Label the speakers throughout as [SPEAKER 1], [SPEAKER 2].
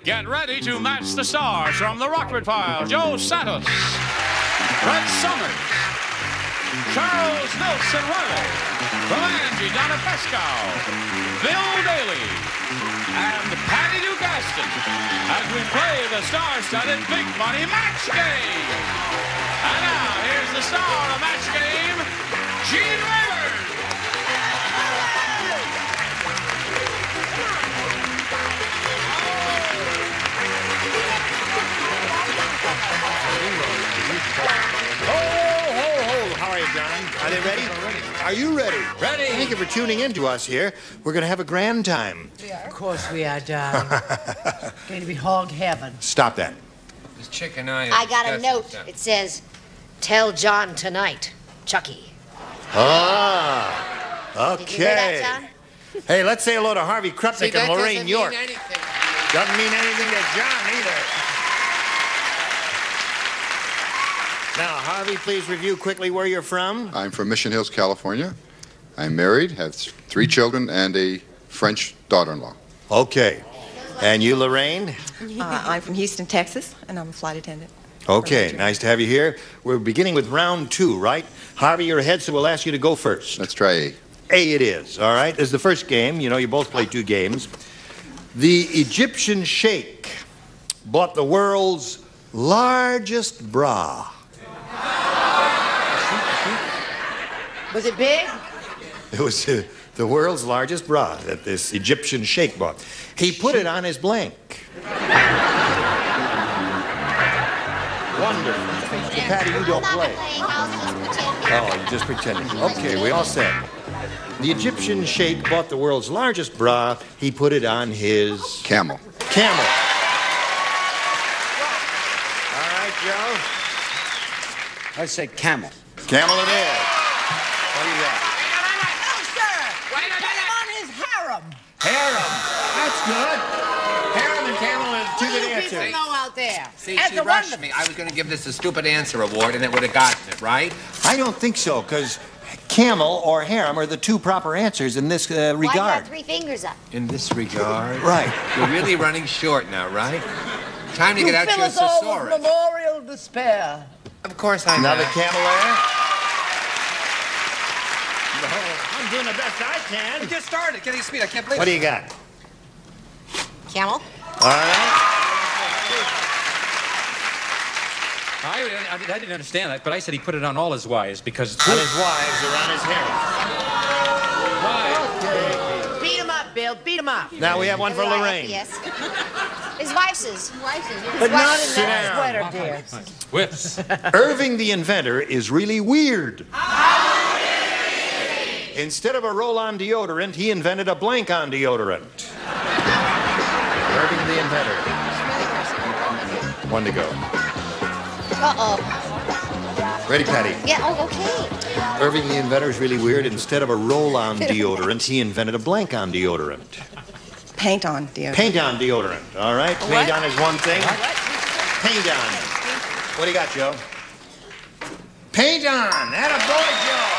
[SPEAKER 1] Get ready to match the stars from the Rockford Files. Joe Santos, Fred Summers, Charles Nelson Reilly, from Angie, Donna Pescow, Bill Daly, and Patty Duke Astin as we play the star-studded Big Money Match Game. And now, here's the star of the match game, Gene Rayburn.
[SPEAKER 2] How are you, John? Are they ready? Are you ready?
[SPEAKER 1] Ready.
[SPEAKER 2] Thank you for tuning in to us here. We're going to have a grand time.
[SPEAKER 3] Of course we are, darling. It's going to be hog heaven.
[SPEAKER 2] Stop that.
[SPEAKER 4] This chick and I
[SPEAKER 5] got a note. It says, "Tell John tonight, Chucky."
[SPEAKER 2] Ah, okay.
[SPEAKER 5] Did you hear that, John?
[SPEAKER 2] Hey, let's say hello to Harvey Krupnick and Lorraine York.
[SPEAKER 4] Doesn't
[SPEAKER 2] Doesn't
[SPEAKER 4] mean anything.
[SPEAKER 2] mean anything to John either. Now, Harvey, please review quickly where you're from.
[SPEAKER 6] I'm from Mission Hills, California. I'm married, have 3 children, and a French daughter-in-law.
[SPEAKER 2] Okay. And you, Lorraine?
[SPEAKER 7] I'm from Houston, Texas, and I'm a flight attendant.
[SPEAKER 2] Okay, nice to have you here. We're beginning with round 2, right? Harvey, you're ahead, so we'll ask you to go first.
[SPEAKER 6] Let's try A.
[SPEAKER 2] A it is, all right? This is the first game. You know, you both play 2 games. The Egyptian sheikh bought the world's largest bra.
[SPEAKER 3] Was it big?
[SPEAKER 2] It was the world's largest bra that this Egyptian sheikh bought. He put it on his blank. Wonderful. Patty, you don't play. Oh, you're just pretending. Okay, we all said. The Egyptian sheikh bought the world's largest bra. He put it on his...
[SPEAKER 6] Camel.
[SPEAKER 2] Camel. All right, Joe.
[SPEAKER 8] I'd say camel.
[SPEAKER 2] Camel it is. What do you got?
[SPEAKER 3] No, sir. Wait a minute. On his harem.
[SPEAKER 2] Harem. That's good. Harem and camel is 2 good
[SPEAKER 3] You
[SPEAKER 2] answers.
[SPEAKER 3] people know out there.
[SPEAKER 4] See,
[SPEAKER 3] That's
[SPEAKER 4] she
[SPEAKER 3] a
[SPEAKER 4] rushed
[SPEAKER 3] wonderful-
[SPEAKER 4] me. I was going to give this a stupid answer award, and it would have gotten it, right?
[SPEAKER 2] I don't think so, because camel or harem are the 2 proper answers in this
[SPEAKER 5] Why you
[SPEAKER 2] regard.
[SPEAKER 5] got 3 fingers up?
[SPEAKER 4] In this regard.
[SPEAKER 2] Right.
[SPEAKER 4] You're really running short now, right? Time to get out
[SPEAKER 3] fill
[SPEAKER 4] your
[SPEAKER 3] us all with
[SPEAKER 4] thesaurus.
[SPEAKER 3] memorial despair.
[SPEAKER 4] Of course I
[SPEAKER 2] Another
[SPEAKER 4] have.
[SPEAKER 2] camel there. No, I'm doing the best I can.
[SPEAKER 4] We just started. Getting speed. I can't believe
[SPEAKER 2] What do
[SPEAKER 4] it.
[SPEAKER 2] you got?
[SPEAKER 5] Camel?
[SPEAKER 2] All right.
[SPEAKER 8] I didn't understand that, but I said he put it on all his wives because...
[SPEAKER 2] On his wives or on his harem.
[SPEAKER 8] Why?
[SPEAKER 3] Beat him up, Bill. Beat him up.
[SPEAKER 2] Now we have one for Lorraine.
[SPEAKER 5] Yes. His wife's.
[SPEAKER 2] But not in
[SPEAKER 3] Sit
[SPEAKER 2] that
[SPEAKER 3] down. Sweater, dear.
[SPEAKER 8] Whips.
[SPEAKER 2] Irving the inventor is really weird. Instead of a roll-on deodorant, he invented a blank-on deodorant. Irving the inventor. 1 to go.
[SPEAKER 5] Uh-oh.
[SPEAKER 2] Ready, Patty?
[SPEAKER 5] Yeah, oh, okay.
[SPEAKER 2] Irving the inventor is really weird. Instead of a roll-on deodorant, he invented a blank-on deodorant.
[SPEAKER 7] Paint on, dear.
[SPEAKER 2] Paint-on deodorant, all right? Paint on is one thing. Paint on. What do you got, Joe? Paint on. Atta boy, Joe.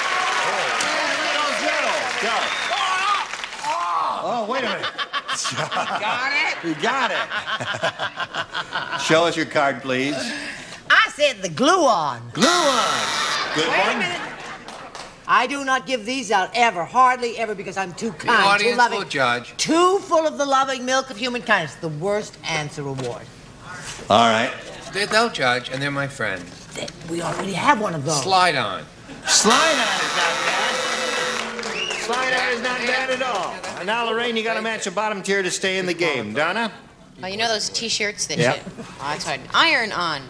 [SPEAKER 2] Joe. Oh, wait a minute.
[SPEAKER 3] Got it?
[SPEAKER 2] You got it. Show us your card, please.
[SPEAKER 3] I said the glue on.
[SPEAKER 2] Glue on. Good
[SPEAKER 3] Wait
[SPEAKER 2] one.
[SPEAKER 3] a minute. I do not give these out ever, hardly ever, because I'm too
[SPEAKER 4] The
[SPEAKER 3] kind, too
[SPEAKER 4] audience
[SPEAKER 3] loving.
[SPEAKER 4] will judge.
[SPEAKER 3] Too full of the loving milk of human kindness. The worst answer award.
[SPEAKER 2] All right.
[SPEAKER 4] They'll judge, and they're my friends.
[SPEAKER 3] We already have one of those.
[SPEAKER 4] Slide on.
[SPEAKER 2] Slide on is not bad. Slide on is not bad at all. And now, Lorraine, you got to match the bottom tier to stay in the game. Donna?
[SPEAKER 9] Oh, you know those T-shirts that
[SPEAKER 2] Yep.
[SPEAKER 9] you... Oh, that's hard. Iron on.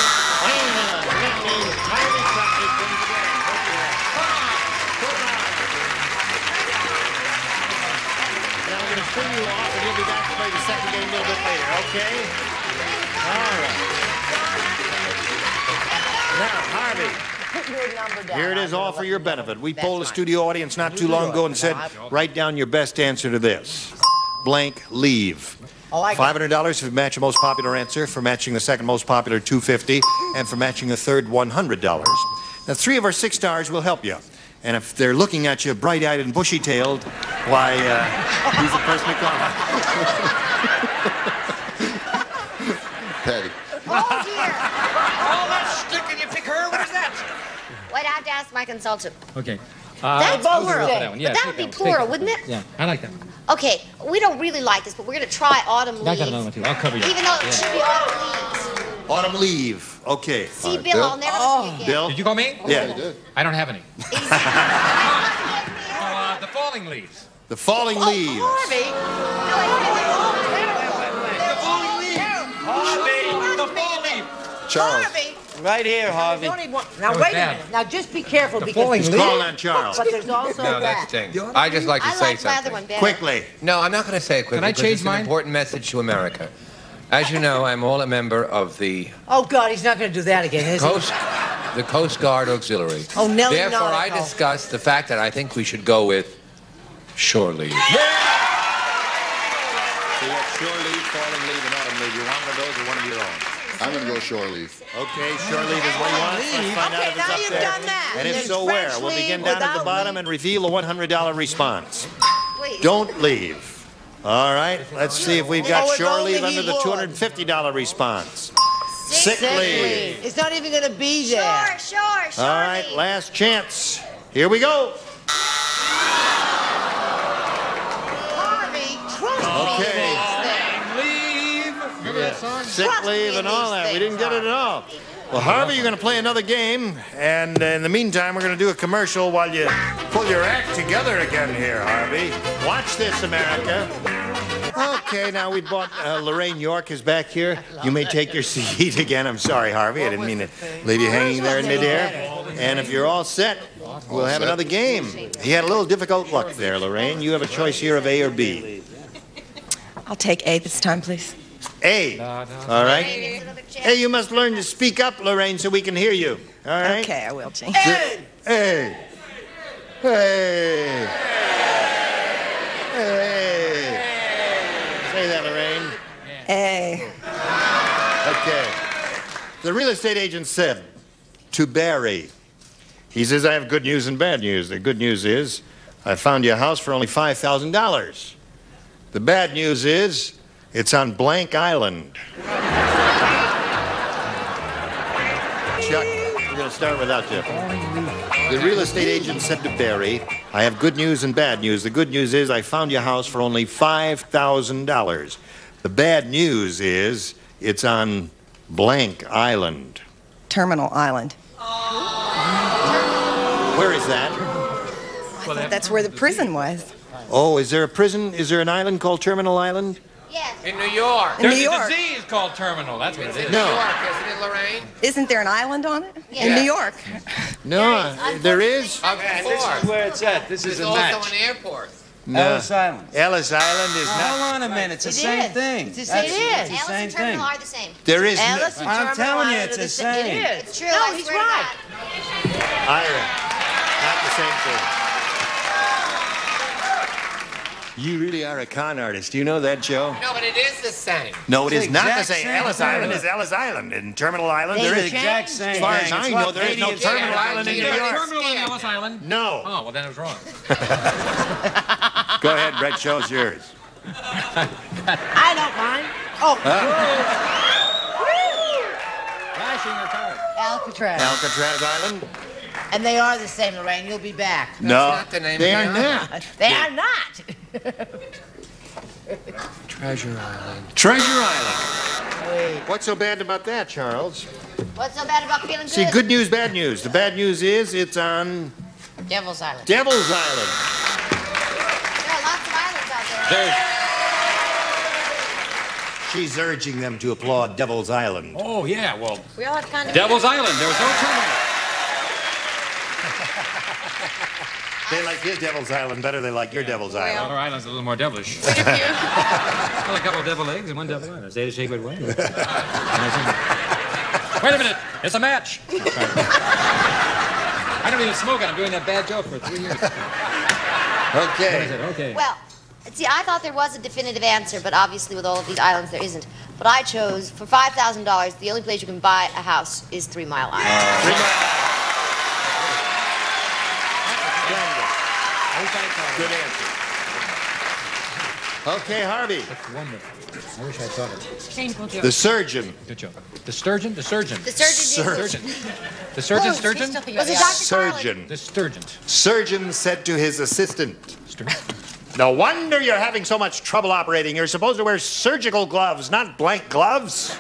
[SPEAKER 2] Now we're going to spin you off, and you'll be back to play the second game a little bit later, okay? All right. Now, Harvey.
[SPEAKER 3] Put your number down.
[SPEAKER 2] Here it is, all for your benefit. We polled the studio audience not too long ago and said, write down your best answer to this. Blank, leave.
[SPEAKER 3] Oh, I got
[SPEAKER 2] $500 if you match the most popular answer, for matching the second most popular, $250, and for matching the third, $100. Now, 3 of our 6 stars will help you. And if they're looking at you bright-eyed and bushy-tailed, why, he's the person to call.
[SPEAKER 8] Oh, that's sticking. You pick her? What is that?
[SPEAKER 5] Wait, I have to ask my consultant.
[SPEAKER 8] Okay.
[SPEAKER 5] That's
[SPEAKER 8] I'll
[SPEAKER 5] plural.
[SPEAKER 8] go for that one. Yeah,
[SPEAKER 5] But that would be plural, wouldn't it?
[SPEAKER 8] Yeah, I like that.
[SPEAKER 5] Okay, we don't really like this, but we're going to try autumn leaves.
[SPEAKER 8] I got another one, too. I'll cover you.
[SPEAKER 5] Even though it should be autumn leaves.
[SPEAKER 2] Autumn leave. Okay.
[SPEAKER 5] See, Bill,
[SPEAKER 6] Bill?
[SPEAKER 5] I'll never see you again.
[SPEAKER 2] Bill?
[SPEAKER 8] Did you call me?
[SPEAKER 2] Yeah.
[SPEAKER 6] You did.
[SPEAKER 8] I don't have any. The falling leaves.
[SPEAKER 2] The falling leaves.
[SPEAKER 3] Harvey.
[SPEAKER 8] The fall leaf.
[SPEAKER 6] Charles.
[SPEAKER 3] Harvey.
[SPEAKER 10] Right here, Harvey.
[SPEAKER 3] Now,
[SPEAKER 8] was
[SPEAKER 3] wait a
[SPEAKER 8] bad.
[SPEAKER 3] minute. Now, just be careful because...
[SPEAKER 8] falling
[SPEAKER 2] He's
[SPEAKER 8] leaf?
[SPEAKER 2] calling on Charles.
[SPEAKER 3] But there's also
[SPEAKER 4] No,
[SPEAKER 3] that.
[SPEAKER 4] that's things. I just like to
[SPEAKER 5] I
[SPEAKER 4] say
[SPEAKER 5] like my
[SPEAKER 4] something.
[SPEAKER 5] other one better.
[SPEAKER 2] Quickly.
[SPEAKER 4] No, I'm not going to say it quickly.
[SPEAKER 8] Can I
[SPEAKER 4] because
[SPEAKER 8] change
[SPEAKER 4] it's
[SPEAKER 8] mine?
[SPEAKER 4] an important message to America. As you know, I'm all a member of the
[SPEAKER 3] Oh, God, he's not going to do that again, is he?
[SPEAKER 4] the Coast Guard Auxiliary.
[SPEAKER 3] Oh, Nelly
[SPEAKER 4] Therefore, I
[SPEAKER 3] Nautical.
[SPEAKER 4] discussed the fact that I think we should go with shore leave.
[SPEAKER 2] So you got shore leave, falling leave, and autumn leave. You want one of those or one of your own?
[SPEAKER 6] I'm going to go shore leave.
[SPEAKER 2] Okay, shore leave is what you want. Let's find out
[SPEAKER 3] Okay,
[SPEAKER 2] if it's
[SPEAKER 3] now
[SPEAKER 2] up
[SPEAKER 3] you've
[SPEAKER 2] there.
[SPEAKER 3] done that.
[SPEAKER 2] And if
[SPEAKER 3] There's
[SPEAKER 2] so,
[SPEAKER 3] French
[SPEAKER 2] where? We'll begin
[SPEAKER 3] leave,
[SPEAKER 2] down at the
[SPEAKER 3] without
[SPEAKER 2] bottom
[SPEAKER 3] leave.
[SPEAKER 2] and reveal a $100 response.
[SPEAKER 5] Please.
[SPEAKER 2] Don't leave. All right, let's see if we've got
[SPEAKER 3] Oh, if
[SPEAKER 2] shore
[SPEAKER 3] only
[SPEAKER 2] leave
[SPEAKER 3] he
[SPEAKER 2] under the
[SPEAKER 3] would.
[SPEAKER 2] $250 response. Sick leave.
[SPEAKER 3] It's not even going to be there.
[SPEAKER 5] Sure.
[SPEAKER 2] All right, last chance. Here we go.
[SPEAKER 3] Harvey, trust me.
[SPEAKER 2] Okay.
[SPEAKER 8] Leave. Remember that song?
[SPEAKER 2] Sick
[SPEAKER 3] Trust me
[SPEAKER 2] leave
[SPEAKER 3] in
[SPEAKER 2] and all
[SPEAKER 3] these
[SPEAKER 2] that. We
[SPEAKER 3] things,
[SPEAKER 2] didn't get it at all. Well, Harvey, you're going to play another game, and in the meantime, we're going to do a commercial while you pull your act together again here, Harvey. Watch this, America. Okay, now we bought Lorraine York is back here. You may take your seat again. I'm sorry, Harvey. I didn't mean to leave you hanging there in midair. And if you're all set, we'll have another game. You had a little difficult luck there, Lorraine. You have a choice here of A or B.
[SPEAKER 7] I'll take A this time, please.
[SPEAKER 2] A. All right. Hey, you must learn to speak up, Lorraine, so we can hear you. All right?
[SPEAKER 7] Okay, I will, Gene.
[SPEAKER 2] Hey. Hey. Hey. Say that, Lorraine.
[SPEAKER 7] A.
[SPEAKER 2] Okay. The real estate agent said to Barry, he says, I have good news and bad news. The good news is I found you a house for only $5,000. The bad news is it's on blank island. Chuck, we're going to start without you. The real estate agent said to Barry, I have good news and bad news. The good news is I found your house for only $5,000. The bad news is it's on blank island.
[SPEAKER 7] Terminal Island.
[SPEAKER 2] Where is that?
[SPEAKER 7] I thought that's where the prison was.
[SPEAKER 2] Oh, is there a prison? Is there an island called Terminal Island?
[SPEAKER 5] Yes.
[SPEAKER 4] In New York.
[SPEAKER 7] In
[SPEAKER 8] There's
[SPEAKER 7] New
[SPEAKER 8] a
[SPEAKER 7] York.
[SPEAKER 8] disease called terminal. That's what it is.
[SPEAKER 2] No.
[SPEAKER 4] New York, isn't it, Lorraine?
[SPEAKER 7] Isn't there an island on it?
[SPEAKER 5] Yeah.
[SPEAKER 7] In New York.
[SPEAKER 2] No, there is?
[SPEAKER 4] Of
[SPEAKER 10] And
[SPEAKER 4] course.
[SPEAKER 10] this is where it's at. This is
[SPEAKER 4] There's
[SPEAKER 10] a
[SPEAKER 4] also
[SPEAKER 10] match.
[SPEAKER 4] an airport.
[SPEAKER 2] No.
[SPEAKER 10] Ellis Island.
[SPEAKER 2] Ellis Island is
[SPEAKER 10] Hold
[SPEAKER 2] not.
[SPEAKER 10] on a minute. It's the
[SPEAKER 3] It
[SPEAKER 10] same
[SPEAKER 3] is.
[SPEAKER 10] thing.
[SPEAKER 3] It's the same-
[SPEAKER 10] That's-
[SPEAKER 3] it is.
[SPEAKER 10] It's the
[SPEAKER 5] Ellis
[SPEAKER 10] same
[SPEAKER 5] and Terminal
[SPEAKER 10] thing.
[SPEAKER 5] are the same.
[SPEAKER 2] There is
[SPEAKER 3] Ellis and
[SPEAKER 10] I'm
[SPEAKER 3] Terminal
[SPEAKER 10] telling you,
[SPEAKER 3] Island
[SPEAKER 10] it's
[SPEAKER 3] are
[SPEAKER 10] the same.
[SPEAKER 3] It is.
[SPEAKER 5] It's true.
[SPEAKER 3] No,
[SPEAKER 5] I
[SPEAKER 3] he's
[SPEAKER 5] swear to
[SPEAKER 3] right.
[SPEAKER 2] Ira. Not the same thing. You really are a con artist. Do you know that, Joe?
[SPEAKER 4] No, but it is the same.
[SPEAKER 2] No, it
[SPEAKER 10] It's
[SPEAKER 2] is
[SPEAKER 10] the
[SPEAKER 2] not the
[SPEAKER 10] exact
[SPEAKER 2] same.
[SPEAKER 10] same
[SPEAKER 2] Ellis
[SPEAKER 10] thing.
[SPEAKER 2] Island is Ellis Island. In Terminal Island,
[SPEAKER 3] They
[SPEAKER 2] there
[SPEAKER 10] It's
[SPEAKER 2] is.
[SPEAKER 10] the exact same
[SPEAKER 2] As far as
[SPEAKER 10] thing.
[SPEAKER 2] I
[SPEAKER 10] It's
[SPEAKER 2] know,
[SPEAKER 10] what
[SPEAKER 2] there is no
[SPEAKER 10] idiots
[SPEAKER 2] Terminal
[SPEAKER 10] do.
[SPEAKER 2] Island in New
[SPEAKER 4] Yeah,
[SPEAKER 2] York.
[SPEAKER 8] Terminal on Ellis Island.
[SPEAKER 2] No.
[SPEAKER 8] Oh, well, then it was wrong.
[SPEAKER 2] Go ahead, Brett. Show's yours.
[SPEAKER 3] I don't mind. Oh,
[SPEAKER 8] Flashing your card.
[SPEAKER 3] Alcatraz.
[SPEAKER 2] Alcatraz Island?
[SPEAKER 3] And they are the same, Lorraine. You'll be back.
[SPEAKER 2] No,
[SPEAKER 4] not the name
[SPEAKER 2] they
[SPEAKER 4] of
[SPEAKER 2] are
[SPEAKER 4] the
[SPEAKER 2] not.
[SPEAKER 3] They are not.
[SPEAKER 4] Treasure Island.
[SPEAKER 2] Treasure Island. What's so bad about that, Charles?
[SPEAKER 5] What's so bad about feeling good?
[SPEAKER 2] See, good news, bad news. The bad news is it's on
[SPEAKER 9] Devil's Island.
[SPEAKER 2] Devil's Island.
[SPEAKER 5] There are lots of islands out there.
[SPEAKER 2] She's urging them to applaud Devil's Island.
[SPEAKER 8] Oh, yeah, well,
[SPEAKER 5] We all have kind of...
[SPEAKER 8] Devil's Island. There was no terminal.
[SPEAKER 2] They like his Devil's Island better than they like your Devil's Island.
[SPEAKER 8] Our island's a little more devilish.
[SPEAKER 9] Quite a few.
[SPEAKER 8] Well, a couple of devil eggs and one devil island. Stay the shape it way. Wait a minute. It's a match. I don't even smoke it. I'm doing that bad joke for 3 years.
[SPEAKER 2] Okay.
[SPEAKER 8] Okay.
[SPEAKER 5] Well, see, I thought there was a definitive answer, but obviously with all of these islands, there isn't. But I chose, for $5,000, the only place you can buy a house is 3 Mile Island.
[SPEAKER 2] 3 Mile. Good answer. Okay, Harvey.
[SPEAKER 8] That's wonderful. I wish I'd thought of it.
[SPEAKER 2] The surgeon.
[SPEAKER 8] Good job. The sturgeon? The surgeon.
[SPEAKER 5] The surgeon.
[SPEAKER 8] Surgeon. The surgeon, sturgeon?
[SPEAKER 5] Was it Dr.
[SPEAKER 2] Surgeon.
[SPEAKER 8] The sturgeon.
[SPEAKER 2] Surgeon said to his assistant,
[SPEAKER 8] Sturgeon.
[SPEAKER 2] no wonder you're having so much trouble operating. You're supposed to wear surgical gloves, not blank gloves.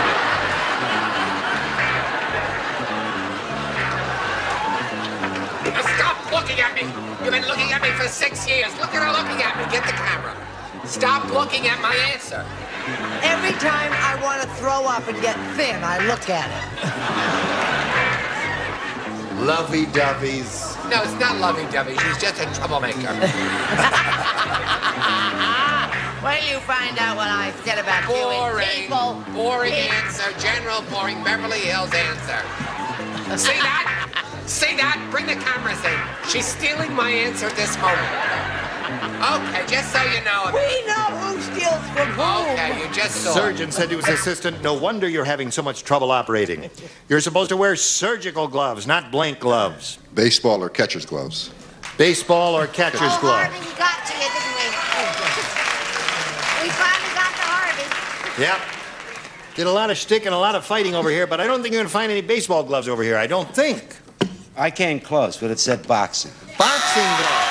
[SPEAKER 4] Stop looking at me. You've been looking at me for 6 years. Look at her looking at me. Get the camera. Stop looking at my answer.
[SPEAKER 3] Every time I want to throw up and get thin, I look at it.
[SPEAKER 2] Lovey-doveys.
[SPEAKER 4] No, it's not lovey-dovey. She's just a troublemaker.
[SPEAKER 3] Wait till you find out what I said about you and
[SPEAKER 4] Boring.
[SPEAKER 3] people.
[SPEAKER 4] Boring answer. General boring Beverly Hills answer. See that? See that? Bring the cameras in. She's stealing my answer at this moment. Okay, just so you know.
[SPEAKER 3] We know who steals from whom.
[SPEAKER 4] Okay, you just saw.
[SPEAKER 2] Surgeon said to his assistant, no wonder you're having so much trouble operating. You're supposed to wear surgical gloves, not blank gloves.
[SPEAKER 6] Baseball or catcher's gloves.
[SPEAKER 2] Baseball or catcher's gloves.
[SPEAKER 5] Harvey, we got to you, didn't we? We finally got to Harvey.
[SPEAKER 2] Yep. Did a lot of shtick and a lot of fighting over here, but I don't think you're going to find any baseball gloves over here. I don't think.
[SPEAKER 10] I came close, but it said boxing.
[SPEAKER 2] Boxing gloves.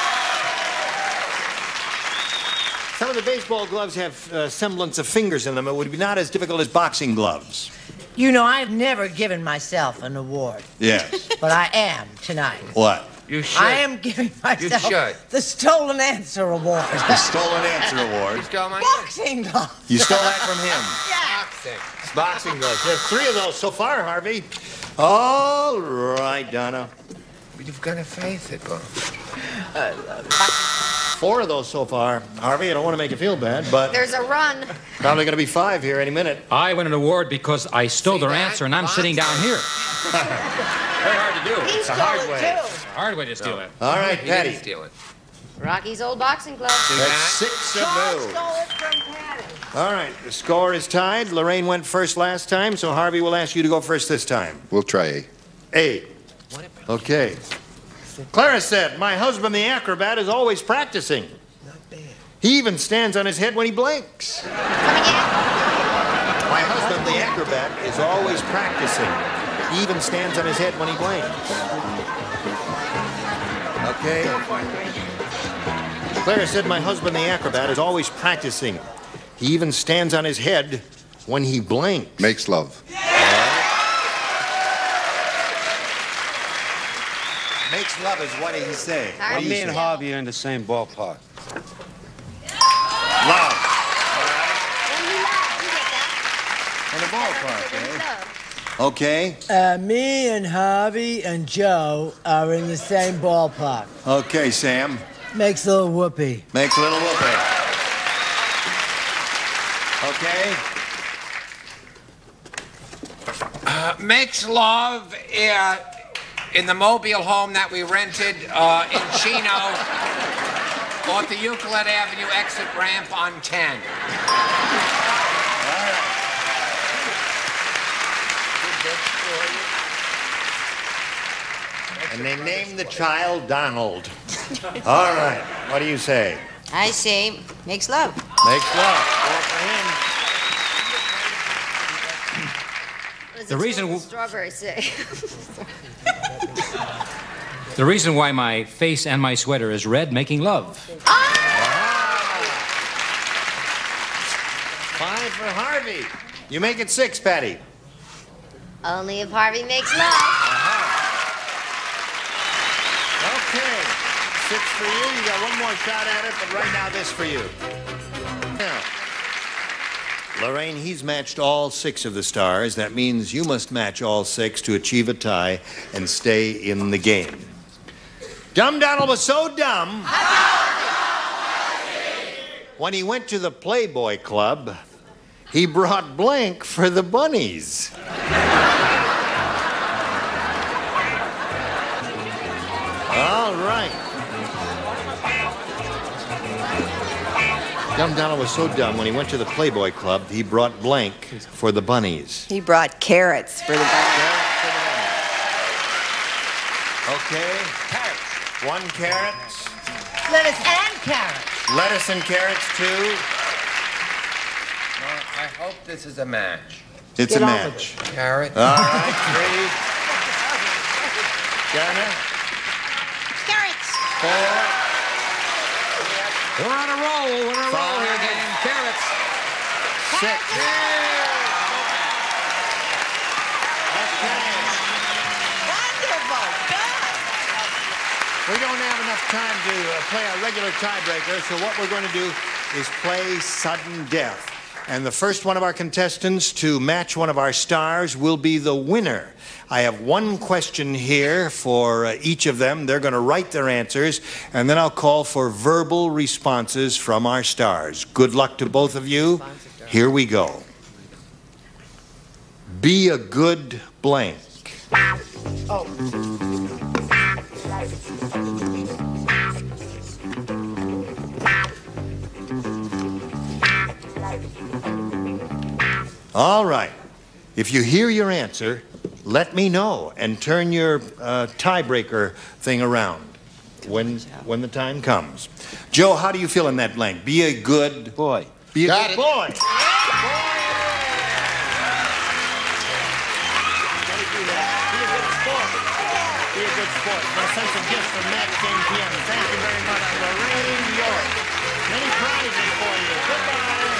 [SPEAKER 2] Some of the baseball gloves have semblance of fingers in them. It would be not as difficult as boxing gloves.
[SPEAKER 3] You know, I've never given myself an award.
[SPEAKER 2] Yes.
[SPEAKER 3] But I am tonight.
[SPEAKER 2] What?
[SPEAKER 4] You should.
[SPEAKER 3] I am giving myself
[SPEAKER 4] should.
[SPEAKER 3] the Stolen Answer Award.
[SPEAKER 2] The Stolen Answer Award.
[SPEAKER 4] You stole my
[SPEAKER 3] Boxing gloves.
[SPEAKER 2] You stole that from him.
[SPEAKER 4] boxing.
[SPEAKER 2] Boxing gloves. There's 3 of those so far, Harvey. All right, Donna.
[SPEAKER 4] But you've got to face it, Bob.
[SPEAKER 2] 4 of those so far. Harvey, I don't want to make you feel bad, but
[SPEAKER 5] There's a run.
[SPEAKER 2] probably going to be 5 here any minute.
[SPEAKER 8] I win an award because I stole their
[SPEAKER 4] that?
[SPEAKER 8] answer and I'm sitting down here. Very hard to do.
[SPEAKER 5] He
[SPEAKER 2] It's a
[SPEAKER 5] stole
[SPEAKER 2] hard
[SPEAKER 5] it,
[SPEAKER 2] way.
[SPEAKER 5] too.
[SPEAKER 8] Hard way to steal it.
[SPEAKER 2] All right,
[SPEAKER 4] He
[SPEAKER 2] Patty.
[SPEAKER 4] didn't steal it.
[SPEAKER 5] Rocky's old boxing glove.
[SPEAKER 2] That's 6
[SPEAKER 3] Charles
[SPEAKER 2] of new.
[SPEAKER 3] stole it from Patty.
[SPEAKER 2] All right, the score is tied. Lorraine went first last time, so Harvey will ask you to go first this time.
[SPEAKER 6] We'll try A.
[SPEAKER 2] A. Okay. Clara said, my husband, the acrobat, is always practicing.
[SPEAKER 3] Not bad.
[SPEAKER 2] He even stands on his head when he blinks.
[SPEAKER 5] Come again?
[SPEAKER 2] My husband, the acrobat, is always practicing. He even stands on his head when he blinks. Okay. Clara said, my husband, the acrobat, is always practicing. He even stands on his head when he blinks.
[SPEAKER 6] Makes love.
[SPEAKER 10] Makes love is what he say.
[SPEAKER 5] Harvey.
[SPEAKER 10] Well, me and
[SPEAKER 5] Yeah.
[SPEAKER 10] Harvey are in the same ballpark.
[SPEAKER 2] Love.
[SPEAKER 5] When you laugh, you get that.
[SPEAKER 10] In the ballpark,
[SPEAKER 5] When you
[SPEAKER 10] eh?
[SPEAKER 5] love.
[SPEAKER 2] Okay.
[SPEAKER 3] Me and Harvey and Joe are in the same ballpark.
[SPEAKER 2] Okay, Sam.
[SPEAKER 3] Makes a little whoopee.
[SPEAKER 2] Makes a little whoopee. Okay.
[SPEAKER 4] Makes love in the mobile home that we rented in Chino off the Euclid Avenue exit ramp on 10.
[SPEAKER 2] And they named the child Donald. All right. What do you say?
[SPEAKER 9] I say makes love.
[SPEAKER 2] Makes love. Four for him.
[SPEAKER 5] What does
[SPEAKER 8] The reason-
[SPEAKER 5] strawberry say?
[SPEAKER 8] The reason why my face and my sweater is red, making love.
[SPEAKER 2] 5 for Harvey. You make it 6, Patty.
[SPEAKER 5] Only if Harvey makes love.
[SPEAKER 2] Okay. 6 for you. You got one more shot at it, but right now this for you. Now, Lorraine, he's matched all 6 of the stars. That means you must match all 6 to achieve a tie and stay in the game. Dumb Donald was so dumb, when he went to the Playboy Club, he brought blank for the bunnies. All right. Dumb Donald was so dumb, when he went to the Playboy Club, he brought blank for the bunnies.
[SPEAKER 7] He brought carrots for the bunny.
[SPEAKER 2] Okay. Carrots. 1 carrot.
[SPEAKER 3] Lettuce and carrots.
[SPEAKER 2] Lettuce and carrots, too.
[SPEAKER 4] Well, I hope this is a match.
[SPEAKER 2] It's a match.
[SPEAKER 4] Carrot.
[SPEAKER 2] All right, 3. Donna.
[SPEAKER 9] Carrots.
[SPEAKER 2] 4.
[SPEAKER 8] We're on a roll. We're on a roll here, gang. Carrots.
[SPEAKER 2] 6.
[SPEAKER 9] Wonderful. Good.
[SPEAKER 2] We don't have enough time to play our regular tiebreaker, so what we're going to do is play sudden death. And the first one of our contestants to match one of our stars will be the winner. I have one question here for each of them. They're going to write their answers, and then I'll call for verbal responses from our stars. Good luck to both of you. Here we go. Be a good blank.
[SPEAKER 3] Oh.
[SPEAKER 2] All right. If you hear your answer, let me know and turn your tiebreaker thing around when the time comes. Joe, how do you feel in that blank? Be a good
[SPEAKER 10] boy.
[SPEAKER 2] Be a
[SPEAKER 6] Got
[SPEAKER 2] good
[SPEAKER 6] it.
[SPEAKER 2] boy. Be a good sport. My sense of gift from Matt King PM. Thank you very much, Lorraine York. Many prizes for you. Goodbye.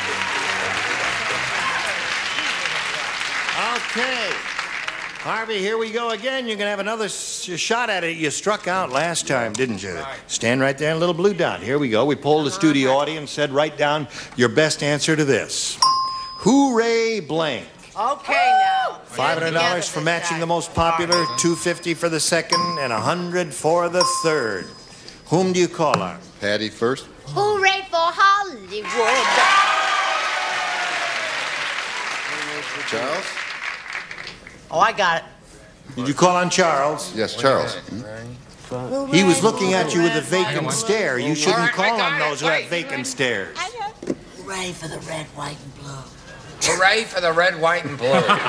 [SPEAKER 2] Okay. Harvey, here we go again. You're going to have another shot at it. You struck out last time, didn't you? Stand right there in a little blue dot. Here we go. We polled the studio audience, said write down your best answer to this. Hooray blank.
[SPEAKER 3] Okay, now.
[SPEAKER 2] $500 for matching the most popular, $250 for the second, and $100 for the third. Whom do you call on?
[SPEAKER 6] Patty first.
[SPEAKER 5] Hooray for Hollywood.
[SPEAKER 6] Charles?
[SPEAKER 3] Oh, I got it.
[SPEAKER 2] Did you call on Charles?
[SPEAKER 6] Yes, Charles.
[SPEAKER 2] He was looking at you with a vacant stare. You shouldn't
[SPEAKER 4] All right,
[SPEAKER 2] call
[SPEAKER 4] I
[SPEAKER 2] on
[SPEAKER 4] got
[SPEAKER 2] those
[SPEAKER 4] it.
[SPEAKER 2] who have
[SPEAKER 4] Wait.
[SPEAKER 2] vacant stares.
[SPEAKER 3] Hooray for the red, white, and blue.
[SPEAKER 4] Hooray for the red, white, and blue.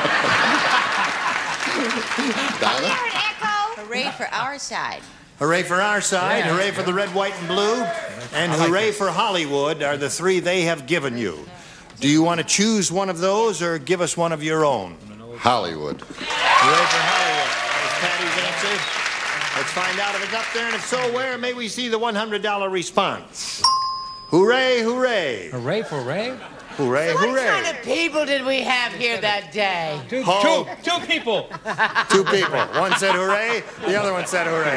[SPEAKER 6] Donna?
[SPEAKER 9] Hooray for our side.
[SPEAKER 2] Hooray for our side, hooray for the red, white, and blue, and hooray for Hollywood are the three they have given you. Do you want to choose one of those or give us one of your own?
[SPEAKER 6] Hollywood.
[SPEAKER 2] Hooray for Hollywood. That was Patty's answer. Let's find out if it's up there, and if so, where may we see the $100 response? Hooray, hooray.
[SPEAKER 8] Hooray for Ray?
[SPEAKER 2] Hooray,
[SPEAKER 3] What
[SPEAKER 2] hooray.
[SPEAKER 3] kind of people did we have here that day?
[SPEAKER 8] Two people.
[SPEAKER 2] Two people. One said hooray, the other one said hooray.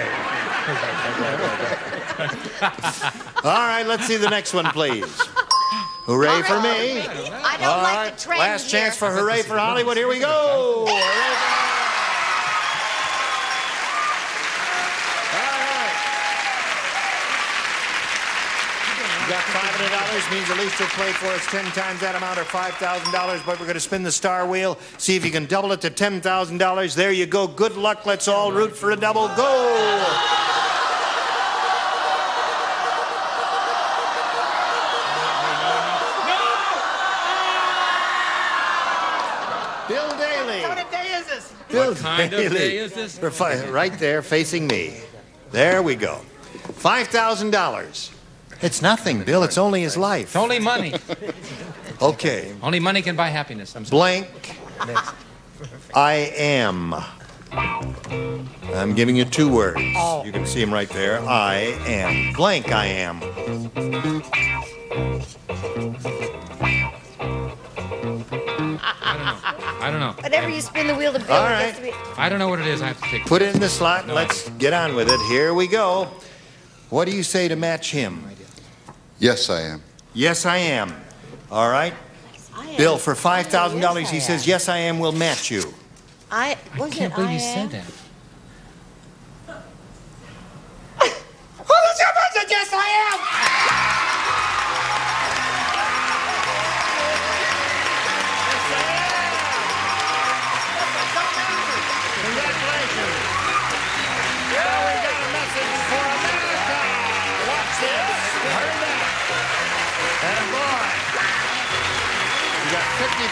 [SPEAKER 2] All right, let's see the next one, please. Hooray for me.
[SPEAKER 5] I don't like the trend
[SPEAKER 2] Last
[SPEAKER 5] here.
[SPEAKER 2] chance for hooray for Hollywood. Here we go. Hooray for... All right. You got $500, means at least you'll play for us 10 times that amount or $5,000, but we're going to spin the star wheel, see if you can double it to $10,000. There you go. Good luck. Let's all root for a double. Go. Bill Daly.
[SPEAKER 3] What day is this?
[SPEAKER 2] Bill
[SPEAKER 8] What kind of
[SPEAKER 2] Daly.
[SPEAKER 8] day is this?
[SPEAKER 2] Right there, facing me. There we go. $5,000. It's nothing, Bill. It's only his life.
[SPEAKER 8] It's only money.
[SPEAKER 2] Okay.
[SPEAKER 8] Only money can buy happiness. I'm sorry.
[SPEAKER 2] Blank. I am. I'm giving you two words. You can see them right there. I am. Blank I am.
[SPEAKER 8] I don't know.
[SPEAKER 5] Whenever you spin the wheel to Bill,
[SPEAKER 2] All
[SPEAKER 5] it
[SPEAKER 2] right.
[SPEAKER 5] gets to be...
[SPEAKER 8] I don't know what it is. I have to take.
[SPEAKER 2] Put it in the slot and let's get on with it. Here we go. What do you say to match him?
[SPEAKER 6] Yes, I am.
[SPEAKER 2] Yes, I am. All right. Bill, for $5,000, he says, yes, I am, we'll match you.
[SPEAKER 8] I can't believe you said that.
[SPEAKER 3] Who's your person? Yes, I am.
[SPEAKER 2] Congratulations. Well, we got a message for America. Watch this. Hurry back. And boy, you got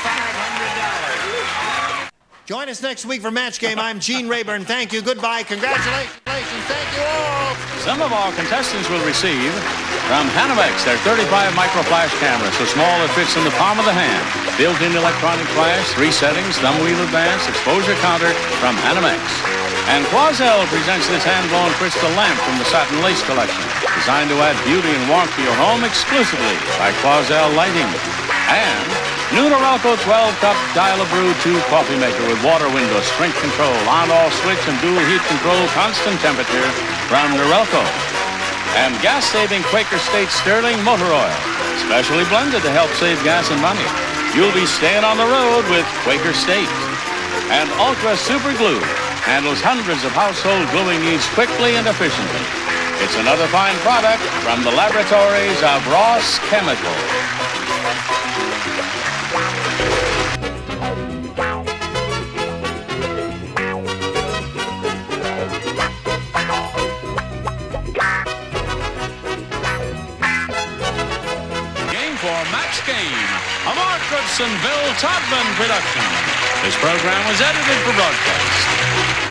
[SPEAKER 2] $5,500. Join us next week for Match Game. I'm Gene Rayburn. Thank you. Goodbye. Congratulations. Thank you all.
[SPEAKER 1] Some of our contestants will receive From Hanamex, their 35 micro-flash camera, so small it fits in the palm of the hand. Built-in electronic flash, 3 settings, thumb wheel advance, exposure counter from Hanamex. And Quoizel presents this hand-blown crystal lamp from the satin lace collection, designed to add beauty and warmth to your home exclusively by Quoizel Lighting. And new Norelco 12-cup dial-a-brew 2 coffee maker with water window, strength control, on-off switch, and dual heat control, constant temperature from Norelco. And gas-saving Quaker State Sterling motor oil, specially blended to help save gas and money. You'll be staying on the road with Quaker State. And Ultra Super Glue handles hundreds of household gluing needs quickly and efficiently. It's another fine product from the laboratories of Ross Chemical. Max Game, a Mark Goodson, Bill Todman production. This program was edited for broadcast